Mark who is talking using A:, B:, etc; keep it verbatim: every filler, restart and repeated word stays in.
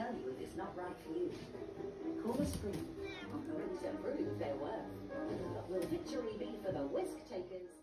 A: tell you if it's not right for you. Call a spring. Opponents to prove their worth. But will victory be for the whisk takers?